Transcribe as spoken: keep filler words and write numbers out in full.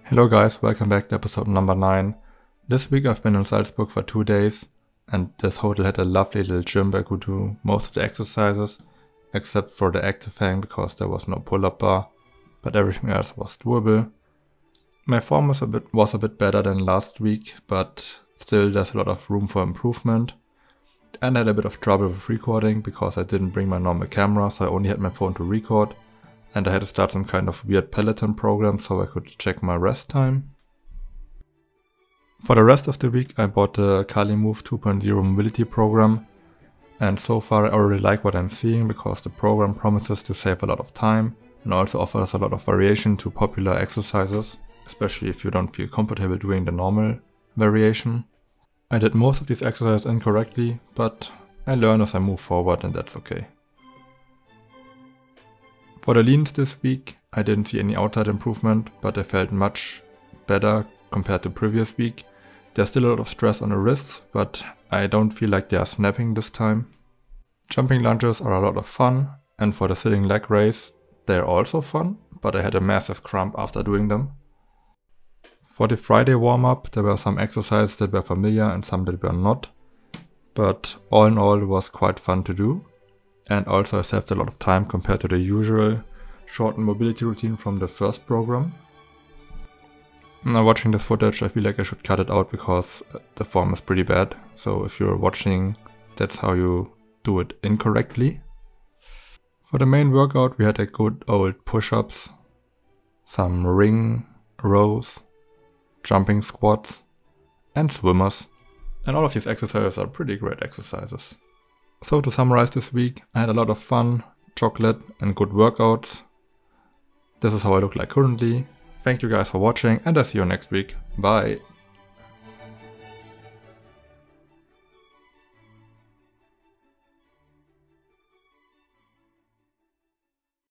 Hello guys, welcome back to episode number nine. This week I've been in Salzburg for two days and this hotel had a lovely little gym where I could do most of the exercises except for the active hang because there was no pull-up bar, but everything else was doable. My form was a bit was a bit better than last week, but still there's a lot of room for improvement. And I had a bit of trouble with recording because I didn't bring my normal camera, so I only had my phone to record. And I had to start some kind of weird Peloton program so I could check my rest time. For the rest of the week I bought the Kali Move two point oh mobility program. And so far I already like what I'm seeing because the program promises to save a lot of time and also offers a lot of variation to popular exercises, especially if you don't feel comfortable doing the normal variation. I did most of these exercises incorrectly, but I learn as I move forward and that's okay. For the leans this week, I didn't see any outside improvement, but I felt much better compared to previous week. There's still a lot of stress on the wrists, but I don't feel like they are snapping this time. Jumping lunges are a lot of fun, and for the sitting leg raise, they're also fun, but I had a massive cramp after doing them. For the Friday warm-up, there were some exercises that were familiar and some that were not, but all in all it was quite fun to do. And also I saved a lot of time compared to the usual shortened mobility routine from the first program. Now watching this footage I feel like I should cut it out because the form is pretty bad. So if you're watching, that's how you do it incorrectly. For the main workout we had a good old push-ups, some ring rows, jumping squats and swimmers. And all of these exercises are pretty great exercises. So to summarize this week, I had a lot of fun, chocolate and good workouts. This is how I look like currently. Thank you guys for watching and I'll see you next week. Bye!